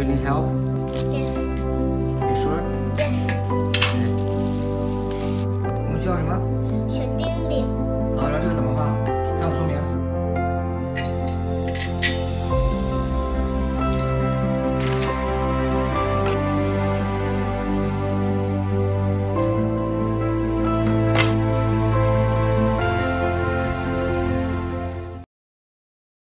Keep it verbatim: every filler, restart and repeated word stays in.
you need help? Yes. You sure? Yes. 我们需要什么？ 小丁丁。 好，然后这个